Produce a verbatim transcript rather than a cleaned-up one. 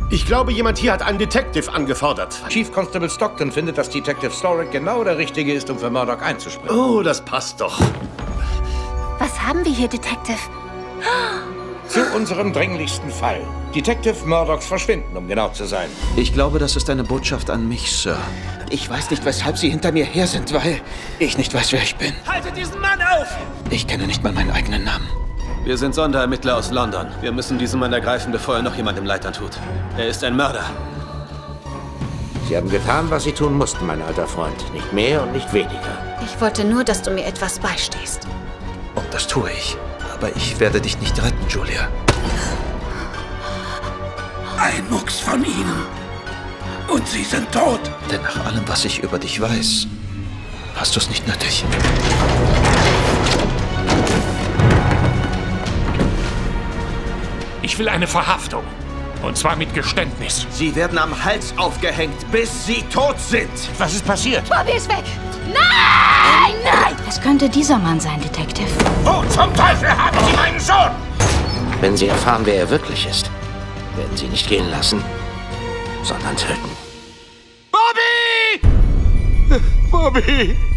Ich glaube, jemand hier hat einen Detective angefordert. Chief Constable Stockton findet, dass Detective Storick genau der Richtige ist, um für Murdoch einzuspringen. Oh, das passt doch. Was haben wir hier, Detective? Zu unserem dringlichsten Fall. Detective Murdochs Verschwinden, um genau zu sein. Ich glaube, das ist eine Botschaft an mich, Sir. Ich weiß nicht, weshalb Sie hinter mir her sind, weil ich nicht weiß, wer ich bin. Haltet diesen Mann auf! Ich kenne nicht mal meinen eigenen Namen. Wir sind Sonderermittler aus London. Wir müssen diesen Mann ergreifen, bevor er noch jemand im Leitern tut. Er ist ein Mörder. Sie haben getan, was Sie tun mussten, mein alter Freund. Nicht mehr und nicht weniger. Ich wollte nur, dass du mir etwas beistehst. Und das tue ich. Aber ich werde dich nicht retten, Julia. Ein Mucks von ihnen. Und sie sind tot. Denn nach allem, was ich über dich weiß, hast du es nicht nötig. Ich will eine Verhaftung. Und zwar mit Geständnis. Sie werden am Hals aufgehängt, bis sie tot sind. Was ist passiert? Bobby ist weg! Nein! Nein! Es könnte dieser Mann sein, Detective. Wo zum Teufel haben Sie meinen Sohn? Wenn Sie erfahren, wer er wirklich ist, werden Sie nicht gehen lassen, sondern töten. Bobby! Bobby!